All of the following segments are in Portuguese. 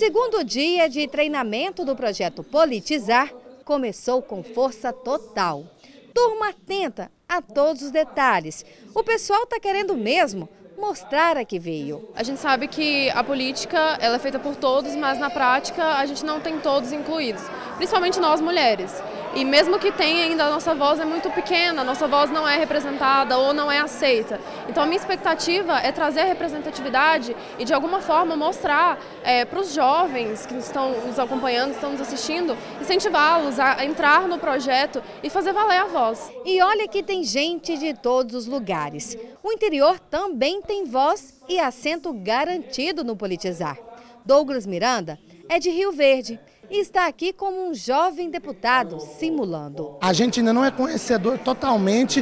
segundo dia de treinamento do projeto Politizar começou com força total. Turma atenta a todos os detalhes. O pessoal está querendo mesmo mostrar a que veio. A gente sabe que a política ela é feita por todos, mas na prática a gente não tem todos incluídos, principalmente nós mulheres. E mesmo que tenha ainda, a nossa voz é muito pequena, a nossa voz não é representada ou não é aceita. Então a minha expectativa é trazer a representatividade e de alguma forma mostrar para os jovens que estão nos acompanhando, estão nos assistindo, incentivá-los a entrar no projeto e fazer valer a voz. E olha que tem gente de todos os lugares. O interior também tem voz e assento garantido no Politizar. Douglas Miranda é de Rio Verde e está aqui como um jovem deputado simulando. A gente ainda não é conhecedor totalmente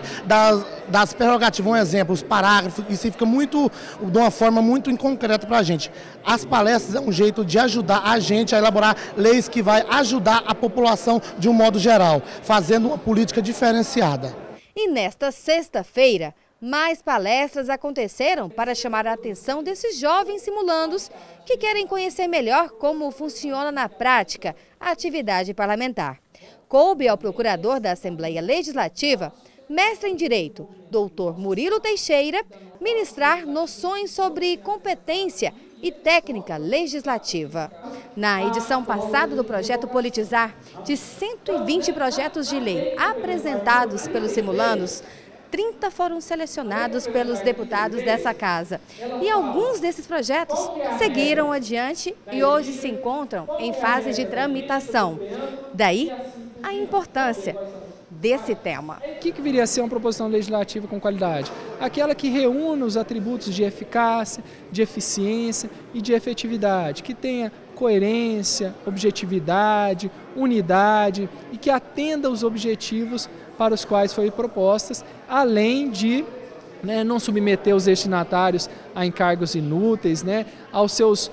das prerrogativas. Um exemplo, os parágrafos, isso fica de uma forma muito inconcreta para a gente. As palestras é um jeito de ajudar a gente a elaborar leis que vai ajudar a população de um modo geral, fazendo uma política diferenciada. E nesta sexta-feira, mais palestras aconteceram para chamar a atenção desses jovens simulandos que querem conhecer melhor como funciona na prática a atividade parlamentar. Coube ao procurador da Assembleia Legislativa, mestre em Direito, doutor Murilo Teixeira, ministrar noções sobre competência e técnica legislativa. Na edição passada do projeto Politizar, de 120 projetos de lei apresentados pelos simulandos, 30 foram selecionados pelos deputados dessa casa. E alguns desses projetos seguiram adiante e hoje se encontram em fase de tramitação. Daí a importância desse tema. O que viria a ser uma proposição legislativa com qualidade? Aquela que reúna os atributos de eficácia, de eficiência e de efetividade, que tenha coerência, objetividade, unidade e que atenda aos objetivos para os quais foi propostas, além de não submeter os destinatários a encargos inúteis, aos seus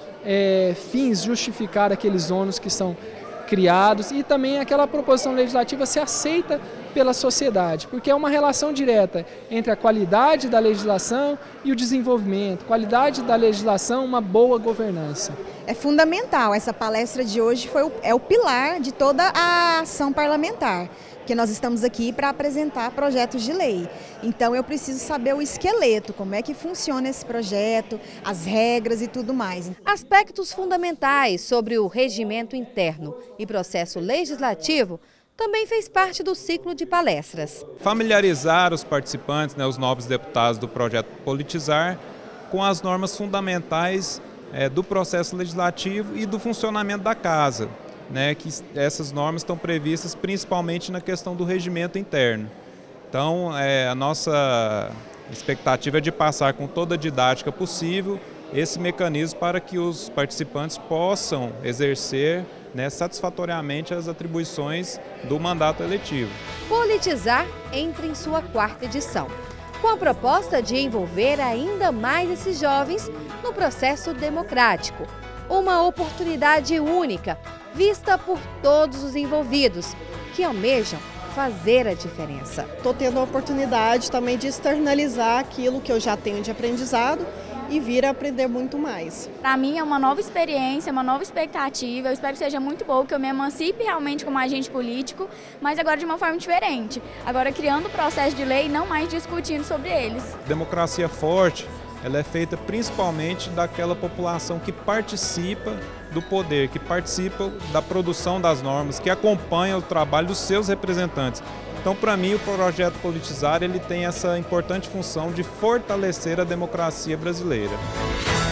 fins justificar aqueles ônus que são criados, e também aquela proposição legislativa se aceita pela sociedade, porque é uma relação direta entre a qualidade da legislação e o desenvolvimento, qualidade da legislação, uma boa governança. É fundamental, essa palestra de hoje é o pilar de toda a ação parlamentar, que nós estamos aqui para apresentar projetos de lei. Então eu preciso saber o esqueleto, como é que funciona esse projeto, as regras e tudo mais. Aspectos fundamentais sobre o regimento interno e processo legislativo também fez parte do ciclo de palestras. Familiarizar os participantes, os nobres deputados do projeto Politizar, com as normas fundamentais do processo legislativo e do funcionamento da casa. Que essas normas estão previstas principalmente na questão do regimento interno. Então, a nossa expectativa é de passar com toda a didática possível esse mecanismo para que os participantes possam exercer satisfatoriamente as atribuições do mandato eletivo. Politizar entra em sua 4ª edição, com a proposta de envolver ainda mais esses jovens no processo democrático. Uma oportunidade única, vista por todos os envolvidos, que almejam fazer a diferença. Estou tendo a oportunidade também de externalizar aquilo que eu já tenho de aprendizado e vir a aprender muito mais. Para mim é uma nova experiência, uma nova expectativa, eu espero que seja muito boa, que eu me emancipe realmente como agente político, mas agora de uma forma diferente. Agora criando o processo de lei, não mais discutindo sobre eles. Democracia forte, ela é feita principalmente daquela população que participa do poder, que participa da produção das normas, que acompanha o trabalho dos seus representantes. Então, para mim, o projeto Politizar ele tem essa importante função de fortalecer a democracia brasileira.